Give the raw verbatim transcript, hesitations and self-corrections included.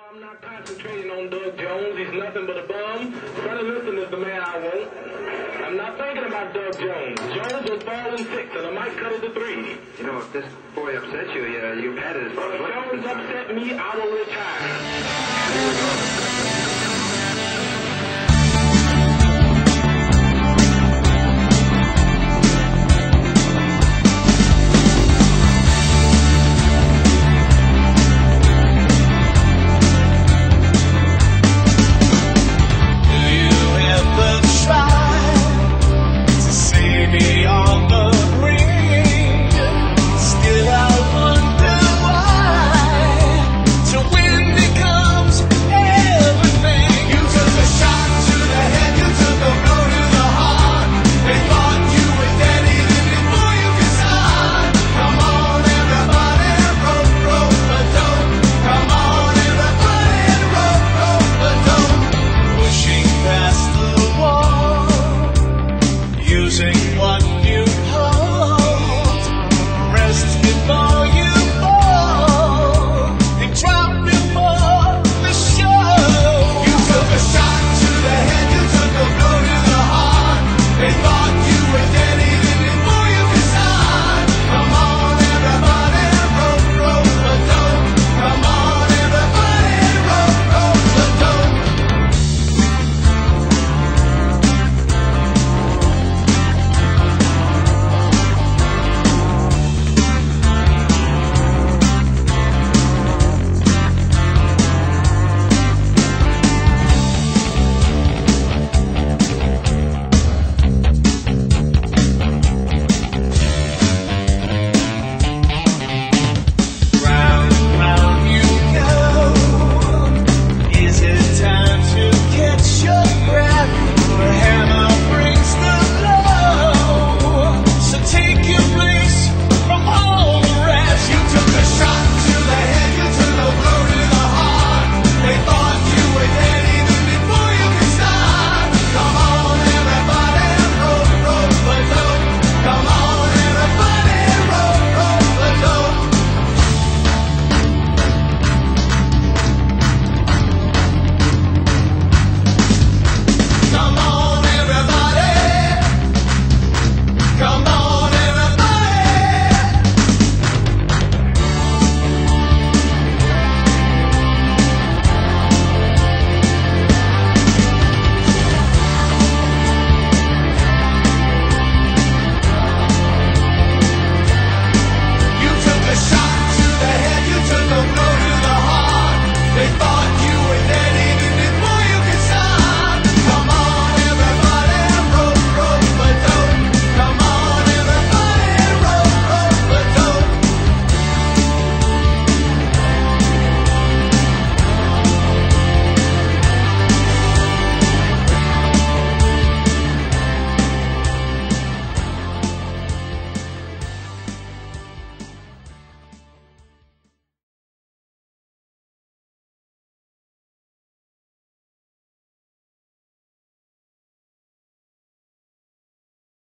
I'm not concentrating on Doug Jones. He's nothing but a bum. Sonny Liston is the man I want. I'm not thinking about Doug Jones. Jones will fall in six, and I might cut it to three. You know, if this boy upsets you, you you've had it as far as If what... Jones upset me, I will retire.